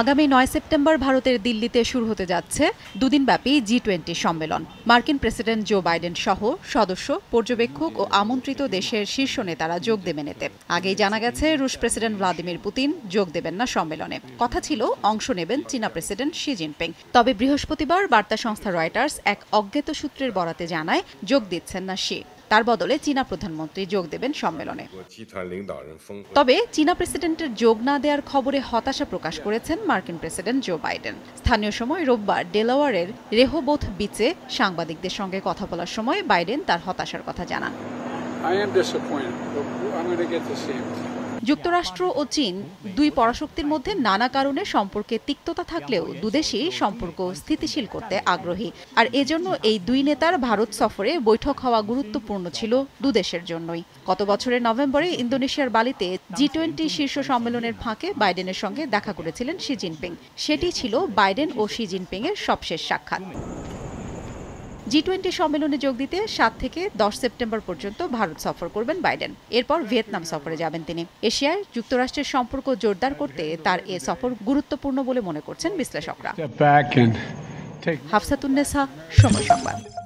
আগামী 9 সেপ্টেম্বর ভারতের দিল্লিতে শুরু হতে যাচ্ছে দুদিনব্যাপী G20 সম্মেলন। মার্কিন প্রেসিডেন্ট জো বাইডেন সহ সদস্য, পর্যবেক্ষক ও আমন্ত্রিত দেশের শীর্ষ নেতারা যোগ দেবেন এতে। আগেই জানা গেছে রুশ প্রেসিডেন্ট ভ্লাদিমির পুতিন যোগ দেবেন না সম্মেলনে। কথা ছিল অংশ নেবেন চীনা প্রেসিডেন্ট শি জিনপিং। তবে বৃহস্পতিবার বার্তা সংস্থা রয়টার্স এক অজ্ঞাত সূত্রের বরাতে জানায় যোগ দিচ্ছেন না শি। তার বদলে চীনা প্রধানমন্ত্রী যোগ দেবেন সম্মেলনে। তবে চীনা প্রেসিডেন্টের যোগ না দেওয়ার খবরে হতাশা প্রকাশ করেছেন মার্কিন প্রেসিডেন্ট জো বাইডেন। স্থানীয় সময় রোববার ডেলাওয়ারের রেহোবোথ বিচে সাংবাদিকদের সঙ্গে কথা বলার সময় বাইডেন তার হতাশার কথা জানান। যুক্তরাষ্ট্র ও চীন দুই পরাশক্তির মধ্যে নানা কারণে সম্পর্কে তিক্ততা থাকলেও দুদেশই সম্পর্ক স্থিতিশীল করতে আগ্রহী। আর এজন্য এই দুই নেতার ভারত সফরে বৈঠক হওয়া গুরুত্বপূর্ণ ছিল দুদেশের জন্যই। গত বছরের নভেম্বরে ইন্দোনেশিয়ার বালিতে G20 শীর্ষ সম্মেলনের ফাঁকে বাইডেনের সঙ্গে দেখা করেছিলেন শি জিনপিং। সেটি ছিল বাইডেন ও শি জিনপিং এর সবশেষ সাক্ষাৎ। G20 সম্মেলনে যোগ দিতে 7 থেকে 10 সেপ্টেম্বর পর্যন্ত ভারত সফর করবেন বাইডেন। এরপর ভিয়েতনাম সফরে যাবেন তিনি। এশিয়ায় যুক্তরাষ্ট্রের সম্পর্ক জোরদার করতে তার এ সফর গুরুত্বপূর্ণ বলে মনে করছেন বিশ্লেষকরা। হাফসাতুন্নেসা, সময় সংবাদ।